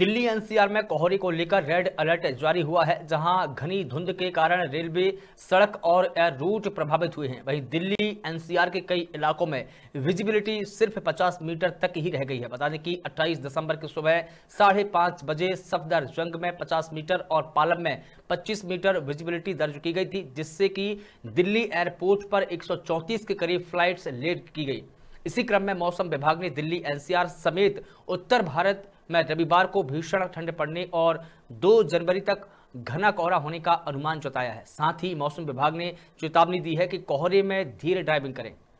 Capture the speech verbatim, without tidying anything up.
Delhi NCR में कोहरे को लेकर रेड अलर्ट जारी हुआ है, जहां घनी धुंध के कारण रेलवे, सड़क और एयर रूट प्रभावित हुए हैं। वहीं दिल्ली एनसीआर के कई इलाकों में विजिबिलिटी सिर्फ पचास मीटर तक ही रह गई है। बता दें कि अट्ठाईस दिसंबर की सुबह साढ़े पाँच बजे सफदरजंग में पचास मीटर और पालम में पच्चीस मीटर विजिबिलिटी दर्ज की गई थी, जिससे कि दिल्ली एयरपोर्ट पर एक सौ चौंतीस के करीब फ्लाइट्स लेट की गई। इसी क्रम में मौसम विभाग ने दिल्ली एनसीआर समेत उत्तर भारत में रविवार को भीषण ठंड पड़ने और दो जनवरी तक घना कोहरा होने का अनुमान जताया है। साथ ही मौसम विभाग ने चेतावनी दी है कि कोहरे में धीरे ड्राइविंग करें।